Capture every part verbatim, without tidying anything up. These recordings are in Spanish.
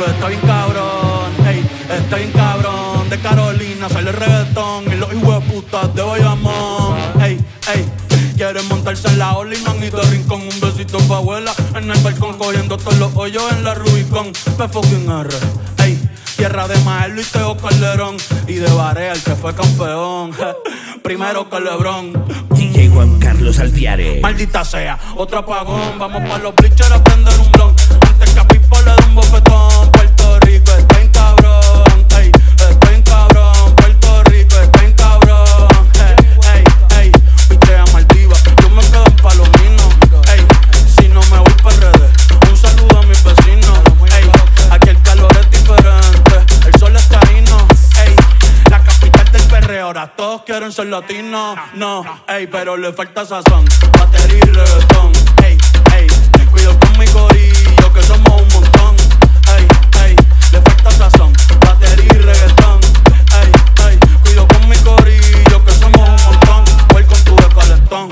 Rico está bien cabrón, ey, está bien cabrón. De Carolina sale el reggaetón y los hijueputas de Bayamón, ey, ey. Quieren montarse en la ola y manito de rincón. Un besito pa' abuela en el balcón, cogiendo todos los hoyos en la Rubicon. P fucking R, ey. Tierra de Maelo y Teo Calderón. Y de Barea, el que fue campeón. Primero que Lebron. D J Juan Carlos Alviare. Maldita sea, otro apagón. Vamos pa' los bleachers a prender un blon. Antes que a Pipo le dé un bofetón. Puerto Rico está en cabrón, ey, está en cabrón. Puerto Rico está en cabrón, ey, ey, ey. Pichea Maldiva, yo me quedo en Palomino, ey. Si no me voy pa' redes, un saludo a mis vecinos, ey. Aquí el calor es diferente, el sol está ahí, no, ey. La capital del perreo, ahora todos quieren ser latinos, no, ey. Pero le falta sazón, batería y reggaetón, ey, ey. Cuido con mi corillo que somos un montón, ey, ey. Le falta sazón, batería y reggaetón, ey, ey. Cuido con mi corillo que somos un montón. Voy con tu de calentón.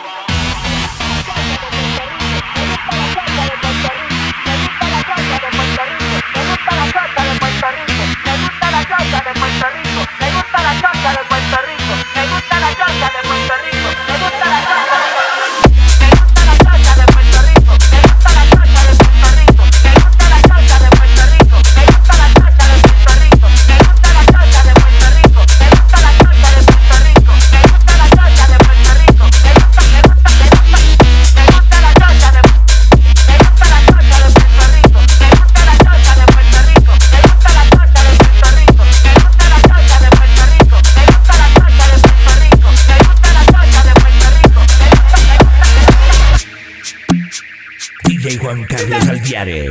D J Juan Carlos Alviare.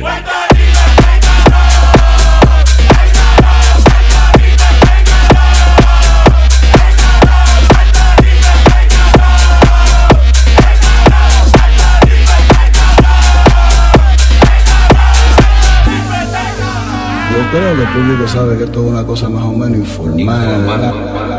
Yo creo que el público sabe que esto es una cosa más o menos informal.